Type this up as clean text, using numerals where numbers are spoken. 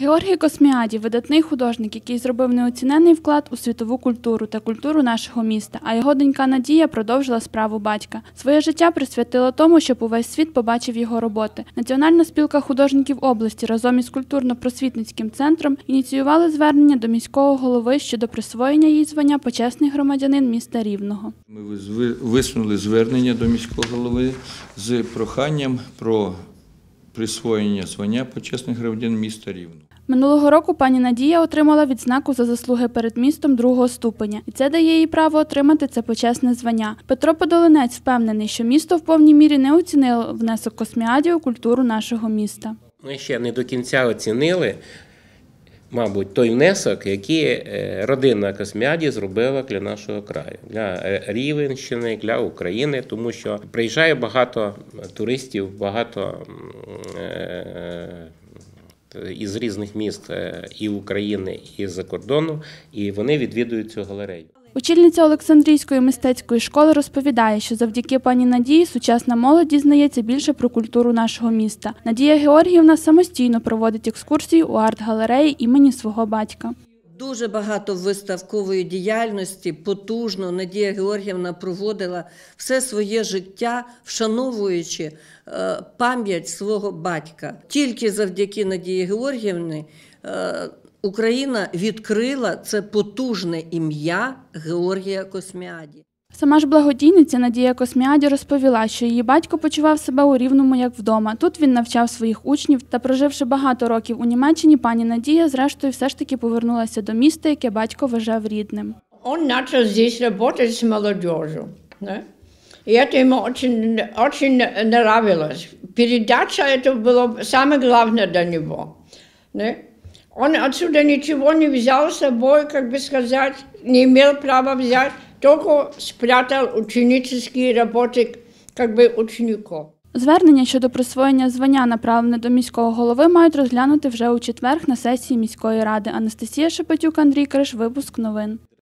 Георгій Косміадій – видатний художник, який зробив неоціненний вклад у світову культуру та культуру нашого міста, а його донька Надія продовжила справу батька. Своє життя присвятила тому, щоб увесь світ побачив його роботи. Національна спілка художників області разом із культурно-просвітницьким центром ініціювали звернення до міського голови щодо присвоєння їй звання «Почесний громадянин міста Рівного». Ми висунули звернення до міського голови з проханням про присвоєння звання «Почесний громадянин міста Рівного». Минулого року пані Надія отримала відзнаку за заслуги перед містом другого ступеня. І це дає їй право отримати це почесне звання. Петро Подоленець впевнений, що місто в повній мірі не оцінило внесок Косміадія у культуру нашого міста. Ми ще не до кінця оцінили, мабуть, той внесок, який родина Косміадій зробила для нашого краю, для Рівненщини, для України, тому що приїжджає багато туристів, багато із різних міст і України, і з-за кордону, і вони відвідують цю галерею. Очільниця Олександрійської мистецької школи розповідає, що завдяки пані Надії сучасна молодь дізнається більше про культуру нашого міста. Надія Георгіївна самостійно проводить екскурсії у арт-галереї імені свого батька. Дуже багато виставкової діяльності, потужно Надія Георгіївна проводила все своє життя, вшановуючи пам'ять свого батька. Тільки завдяки Надії Георгіївні Україна відкрила це потужне ім'я Георгія Косміадія. Сама ж благодійниця Надія Косміадій розповіла, що її батько почував себе у Рівному як вдома. Тут він навчав своїх учнів та, проживши багато років у Німеччині, пані Надія, зрештою, все ж таки повернулася до міста, яке батько вважав рідним. Он почав здесь работать с молодежью. И это ему очень нравилось. Передача это было самое главное для него. Он отсюда ничего не взял с собой, как бы сказать, не имел права взять, только спрятал ученические работы, как бы учеников. Звернення щодо присвоєння звання, направлене до міського голови, мають розглянути вже у четвер на сесії міської ради. Анастасія Шепетюк, Андрій Криш, випуск новин.